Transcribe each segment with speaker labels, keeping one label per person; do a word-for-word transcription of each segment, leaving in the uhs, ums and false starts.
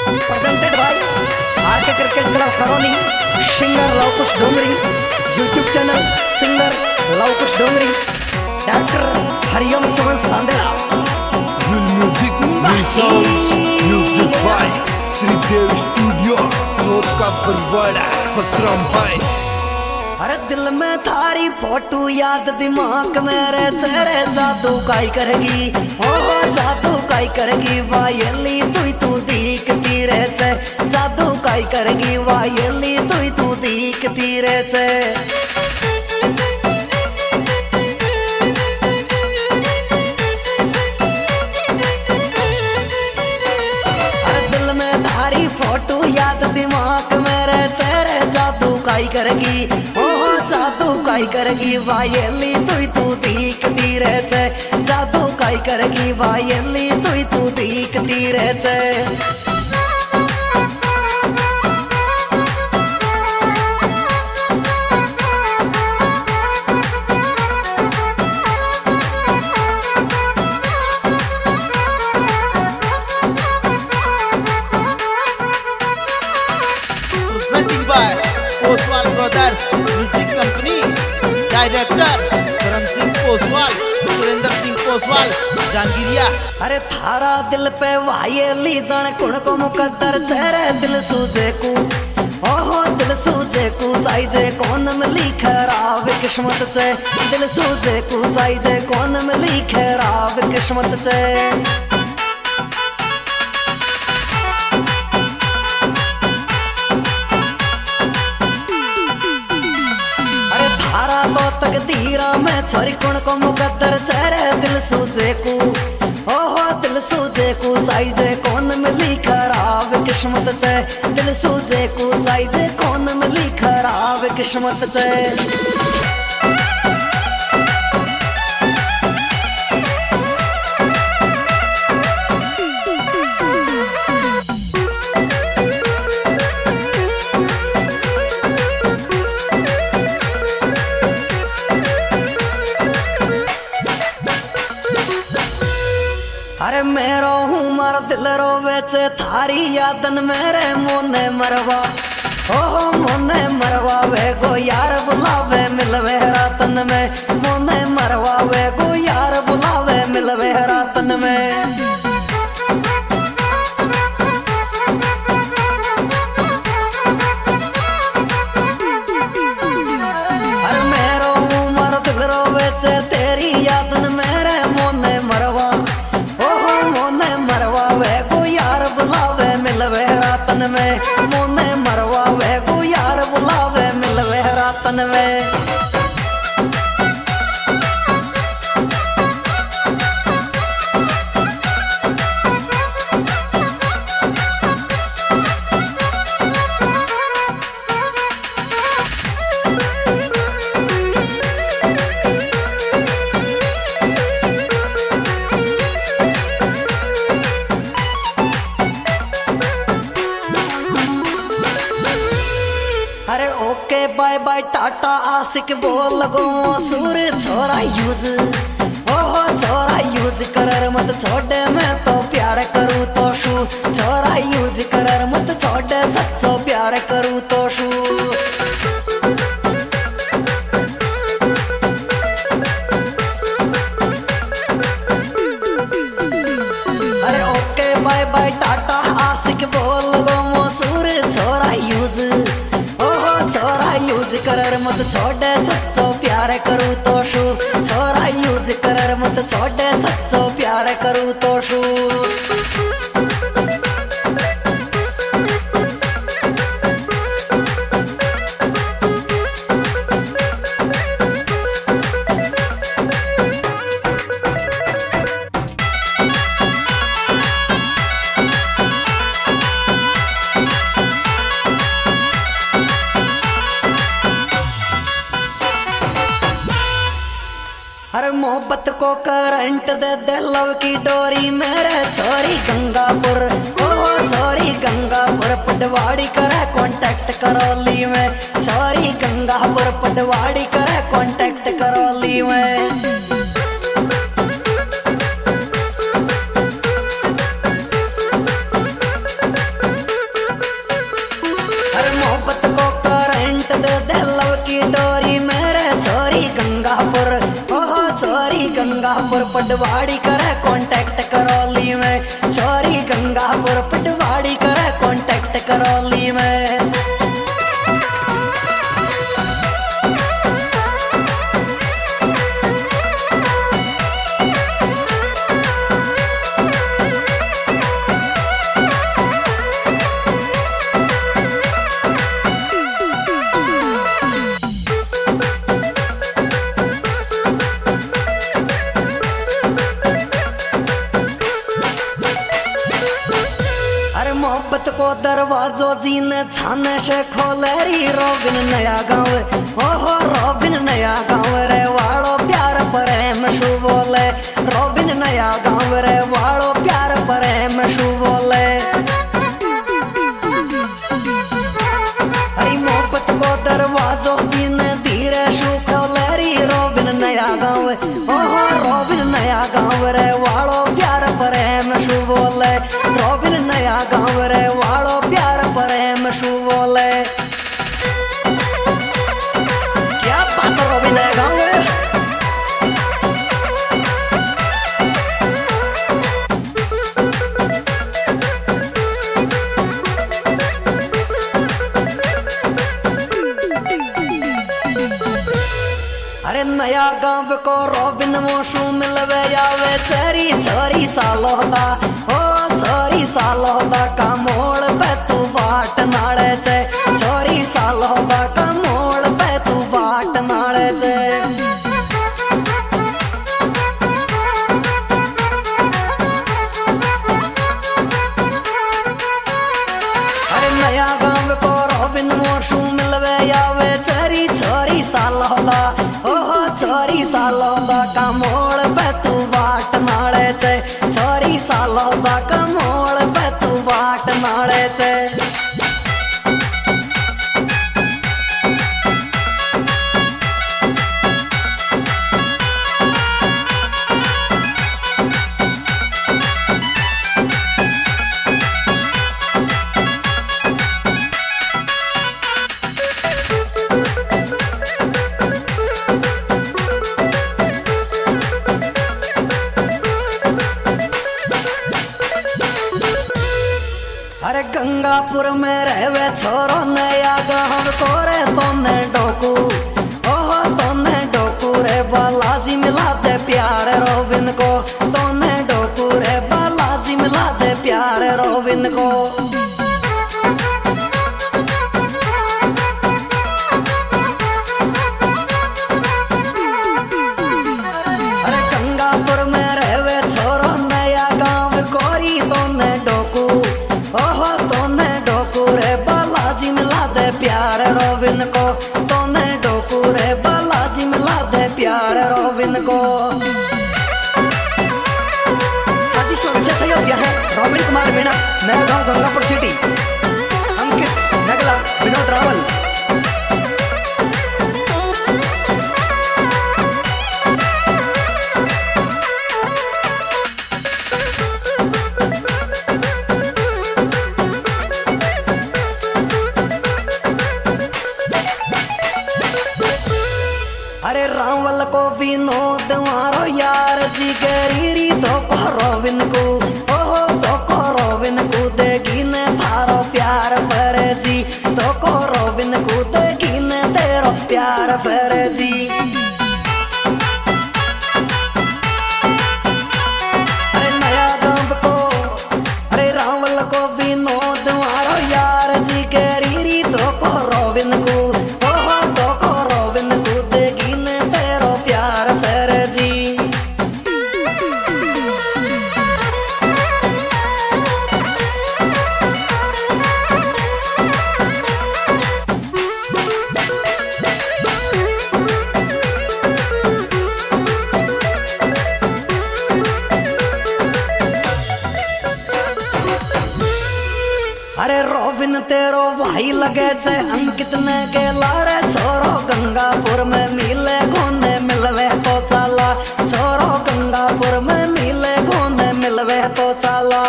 Speaker 1: Presented by RK cricket club Karauli, singer Lavkush Dongri, YouTube channel singer Lavkush Dongri, director Hariom Suman Sandela.
Speaker 2: Music sounds music by Shridev studio Chauth ka Barwara Parasram भाई।
Speaker 1: अरे दिल में थारी फोटो याद दिमाग मेरे चेहरे जादू काई करेगी, ओ जादू काई करेगी वायली तुई तू दिखती रे छे, जादू काई करेगी वायली तुई तू दिखती रे छे। अरे दिल में थारी फोटो याद दिमाग मेरे चेहरे जादू काई करेगी, जादू काई करेगी वायली तुई तू दिखती रे छे, जादू काई करेगी वायली तुई तू दिखती रे छे।
Speaker 3: Poswal brothers music company, director Karam Singh Poswal, Surendra Singh Poswal, जहांगीरिया।
Speaker 1: अरे थारा दिल पे वायली जाने कुण को मुकद्दर चेहरे दिल सूझे को, ओहो दिल सूझे को चाहिए कौन मिली खराब किस्मत से, दिल सूझे को चाहिए कौन मिली खराब किस्मत से। तकदीरा में छोरी कुण को मुकद्दर चेहरे दिल सूझे को, ओहो दिल सूझे को चाहिए कौन मिली खराब किस्मत से, दिल सूझे को चाहिए कौन मिली खराब किस्मत से। अरे मेरो हूँ मर दिल रोवे चे थारी यादन मेरे मोने मरवा, ओहो मोने मरवा वे गो यार बुलावे मिलवे रातन में, मोने मरवा वे गो यार बुलावे मिलवे रातन में। अरे मेरो हूँ मर दिल रोवे चे तेरी यादन मेरे मोने मरवा, मिलवे रातन में, मोने मरवा वे गो यार बुलावे मिलवे रातन में। अरे ओके बाय बाय टाटा आशिक बोल गो सूर छोरा यूज, ओहो छोरा यूज करर मत छोड़े मैं तो प्यार करूँ तो शू, छोरा यूज करर मत छोड़े सच्चो प्यार करूँ तो शू। अरे ओके बाय बाय टाटा आशिक बोल गो सूर छोरा यूज, छोरा यूज करर मत छोड़े सच्चो प्यार करूँ तो शू, छोरा यूज करर मत छोड़े सच्चो प्यार करूँ तो शू। अरे मोहब्बत को करंट दे दे लव की डोरी मेरे छोरी गंगापुर, ओ छोरी गंगापुर पटवाड़ी करे कांटेक्ट करौली में, छोरी गंगापुर पटवाड़ी करे कांटेक्ट करौली में। पटवाड़ी करे कांटेक्ट करौली में, छोरी गंगापुर पटवाड़ी करे कांटेक्ट करौली में। मोहब्बत को दरवाजो जीन छाने से खोले री रोबिन नया गाँव, ओहो रोबिन नया गाँव रे वालो प्यार प्रेम शू बोले, रोबिन नया गाँव रे वालो प्यार प्रेम शू बोले। अरे मोहब्बत को दरवाजो जीन धीरे शू खोले री रोबिन नया गाँव, ओहो रोबिन नया गाँव रे वालो प्यार प्रेम शू बोले, रोबिन नया गाँव रे वालो प्यार प्रेम शू बोले। क्या बात रोबिन नया गाँव। अरे नया गाँव को रोबिन मोशू मिलवे आवे चेरी छोरी सालो दा, ओ छोरी सालो दा का मोड़ पे तू बाट नाले छे, छोरी सालो दा का मोड़ पे तू बाट नाले छे। अरे नया गाँव को रोबिन मोशू मिलवे आवे चेरी छोरी सालो दा, ओहो छोरी सालो दा का मोड़ पे तू बाट नाले छे, छोरी सालो दा का मोड़ पे तू बाट नाले छे। अरे गंगापुर में रहवे छोरो नया गाँव को रे तोने डोकू, ओहो तोने डोकू रे बालाजी मिला दे प्यार रोबिन को, तोने डोकू रे बालाजी मिला दे प्यार रोबिन को। अरे गंगापुर में रहवे छोरो नया गाँव कोरी तोने डोकू, ओहो तोने डोकू रे बालाजी मिला दे प्यार रोबिन को, तोने डोकू रे बालाजी मिला दे प्यार रोबिन को। आज इस वक्त से सहयोग है रोबिन कुमार मीणा, नया गाँव गंगापुर सिटी, अंकित नगला विनोद रावल। अरे रावल को विनोद मारो यार जी गरीरी तो को रोबिन को, ओहो तो को रोबिन को देगी ने थारो प्यार फरे जी, तो को रोबिन को देगी ने तेरो प्यार फरे जी। अरे नया गाँव को अरे रावल को विनोद मारो यार जी गरीरी तो को रोबिन को, ओहो तो को रोबिन को देगी ने तेरो प्यार फरे जी। अरे रोबिन तेरो भाई लगे छे अंकित ने के लारे छोरो गंगापुर में मिले गोने मिलवे तो चला, छोरो गंगापुर में मिले गोने मिलवे तो चला।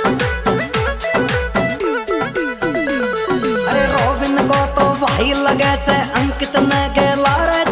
Speaker 1: अरे रोबिन को तो भाई लगे बेचे अंकित ने गेला रे